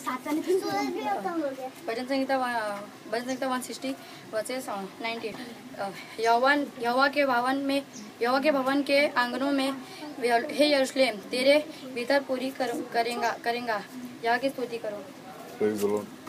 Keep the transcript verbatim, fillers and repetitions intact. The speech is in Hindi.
भजन संहिता भजन संहिता वन सिक्सटी वर्सेस नाइनटी। यहोवन यहोवा के भवन में यहोवा के भवन के आंगनों में हे यरूशलेम तेरे भीतर पूरी कर, करेंगा करेंगा यहाँ की स्तुति करो।